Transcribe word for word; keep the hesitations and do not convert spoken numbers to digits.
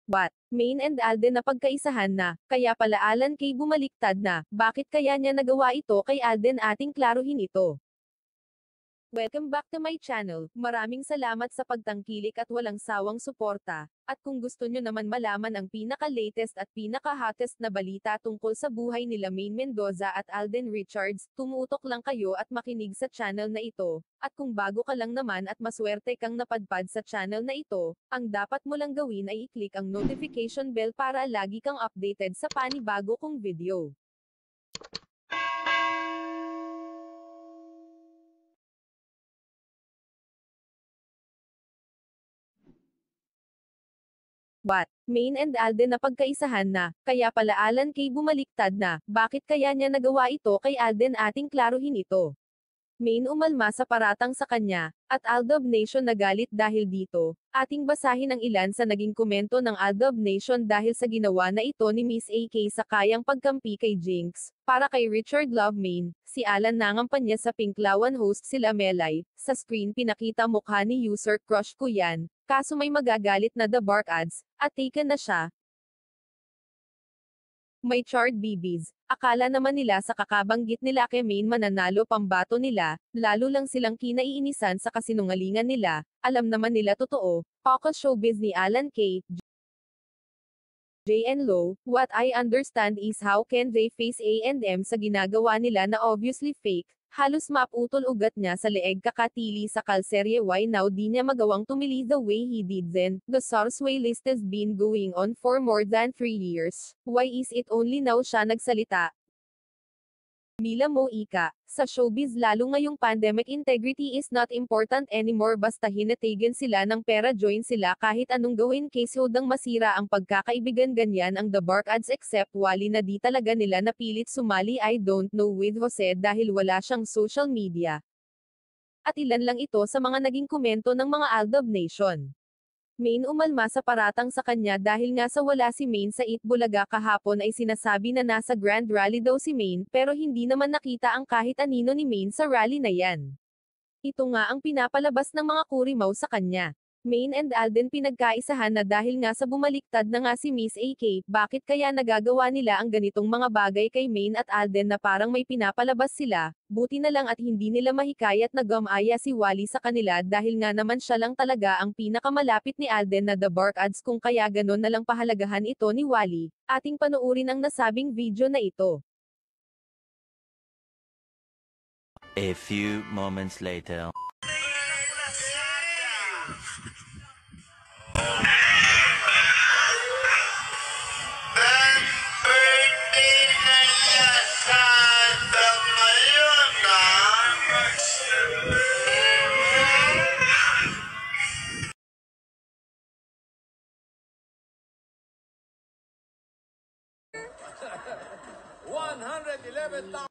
What? Main and Alden na pagkaisahan na, kaya pala Alan Kay bumaliktad na, bakit kaya niya nagawa ito kay Alden ating klaruhin ito. Welcome back to my channel, maraming salamat sa pagtangkilik at walang sawang suporta, at kung gusto nyo naman malaman ang pinaka-latest at pinaka-hottest na balita tungkol sa buhay nila Main Mendoza at Alden Richards, tumutok lang kayo at makinig sa channel na ito, at kung bago ka lang naman at maswerte kang napadpad sa channel na ito, ang dapat mo lang gawin ay i-click ang notification bell para lagi kang updated sa panibago kong video. What? Main and Alden na pagkaisahan na, kaya pala Alan Kay bumaliktad na, bakit kaya niya nagawa ito kay Alden ating klaruhin ito. Main umalma sa paratang sa kanya, at Aldob Nation nagalit dahil dito. Ating basahin ang ilan sa naging komento ng Aldob Nation dahil sa ginawa na ito ni Miss A K sa kayang pagkampi kay Jinx. Para kay Richard Love Main, si Alan nangampanya sa Pinklawan host sila Melay. Sa screen pinakita mukha ni user crush ko yan, kaso may magagalit na The Bark Ads, at taken na siya. May charred B Bs. Akala naman nila sa kakabanggit nila kay Main mananalo pambato nila, lalo lang silang kinaiinisan sa kasinungalingan nila, alam naman nila totoo. Focus showbiz ni Alan Kay, J N Lo, what I understand is how can they face A and M sa ginagawa nila na obviously fake. Halos maputol ugat niya sa leeg kakatili sa kalserye why now di niya magawang tumili the way he did then. The Sourceway list has been going on for more than three years. Why is it only now siya nagsalita? Mila Mo Ika, sa showbiz lalo ngayong pandemic integrity is not important anymore basta hinatigan sila ng pera join sila kahit anong gawin case hodang masira ang pagkakaibigan ganyan ang The Bark Ads except Wally na di talaga nila napilit sumali I don't know with Jose dahil wala siyang social media. At ilan lang ito sa mga naging komento ng mga Aldob Nation. Main umalma sa paratang sa kanya dahil nga sa wala si Main sa Eat Bulaga kahapon ay sinasabi na nasa Grand Rally daw si Main pero hindi naman nakita ang kahit anino ni Main sa rally na yan. Ito nga ang pinapalabas ng mga kurimaw sa kanya. Main and Alden pinagkaisahan na dahil nga sa bumaliktad na nga si Miss A K, bakit kaya nagagawa nila ang ganitong mga bagay kay Main at Alden na parang may pinapalabas sila, buti na lang at hindi nila mahikayat na gamaya si Wally sa kanila dahil nga naman siya lang talaga ang pinakamalapit ni Alden na The Bark Ads kung kaya ganon na lang pahalagahan ito ni Wally. Ating panoorin ang nasabing video na ito. A few moments later. one hundred eleven thousand